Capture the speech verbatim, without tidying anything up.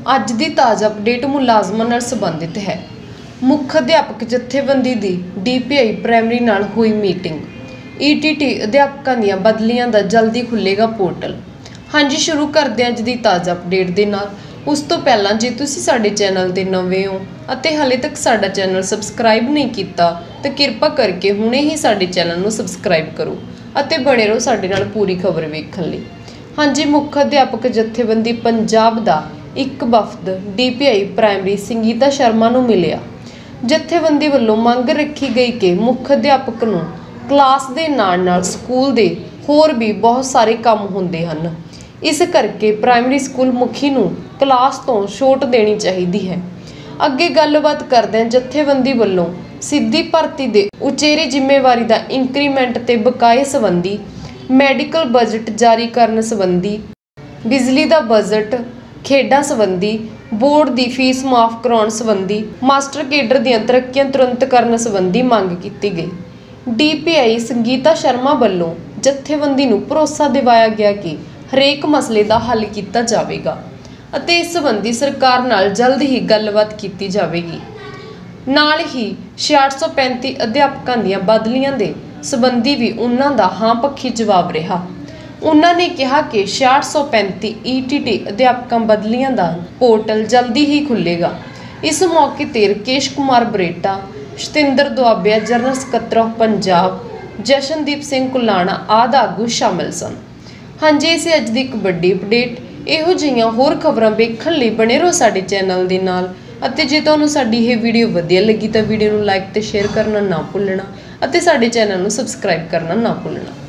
ਅੱਜ ਦੀ ਤਾज़ा अपडेट ਮੁਲਾਜ਼ਮਾਂ ਨਾਲ ਸੰਬੰਧਿਤ है। ਮੁੱਖ ਅਧਿਆਪਕ ਜਥੇਬੰਦੀ ਦੀ डी पी आई प्राइमरी ਨਾਲ ਹੋਈ ਮੀਟਿੰਗ। ई टी टी ਅਧਿਆਪਕਾਂ ਦੀਆਂ ਬਦਲੀਆਂ ਦਾ ਜਲਦੀ ਖੁੱਲੇਗਾ पोर्टल। हाँ जी, शुरू करते हैं अज की ताज़ा अपडेट के नाल। उस तो पहला जे तुसी साडे चैनल ते नवे हो अते हाले तक साडा चैनल सबसक्राइब नहीं किया तो किरपा करके हुणे ही साडे चैनल नूं सबसक्राइब करो अते बने रहो साडे नाल पूरी खबर वेखण लई। हाँ जी, मुख अध्यापक जथेबंदी पंजाब दा एक वफद D P I primary Sangeeta Sharma नूं मिलिया। जथेबंदी वल्लों मंग रखी गई कि मुख अध्यापक नूं क्लास दे नाल नाल स्कूल दे होर भी बहुत सारे काम हुंदे हन, इस करके प्राइमरी स्कूल मुखी नूं क्लास तो छूट देनी चाहिए है। अगे गलबात करदे जथेबंदी वल्लों सीधी भर्ती दे उचेरी जिम्मेवारी दा इंक्रीमेंट ते बकाए संबंधी, मैडिकल बजट जारी करन संबंधी, बिजली दा बजट, खेडां संबंधी, बोर्ड दी फीस माफ कराउण संबंधी, मास्टर केडर दीआं तरक्कीआं तुरंत करन संबंधी मंग कीती गई। D P I Sangeeta Sharma वल्लों जथेबंदी नूं भरोसा दिवाया गया कि हरेक मसले का हल किया जाएगा अते इस संबंधी सरकार नाल जल्द ही गलबात की जाएगी। नाल ही छियाठ सौ पैंती अध्यापकों दीआं बदलियां दे संबंधी भी उन्हां दा हाँ पक्षी जवाब रहा। उन्होंने कहा कि छियाठ सौ पैंती ई टी टी अध्यापकों बदलियां दा पोर्टल जल्दी ही खुलेगा। इस मौके ते राकेश कुमार बरेटा, सतिंदर दुआबिया जनरल सकत्तर पंजाब, जशनदीप सिंह कुलाणा आदि आगू शामिल सन। हाँ जी, इसे अज की एक वड्डी अपडेट। इहो जिहियां होर खबरां वेखण लई बने रहो साडे चैनल दे नाल अते जे तुहानूं साडी ये वीडियो वधिया लगी तो वीडियो नूं लाइक ते शेयर करना ना भुल्लना अते साडे चैनल नूं सबसक्राइब करना ना भुल्लना।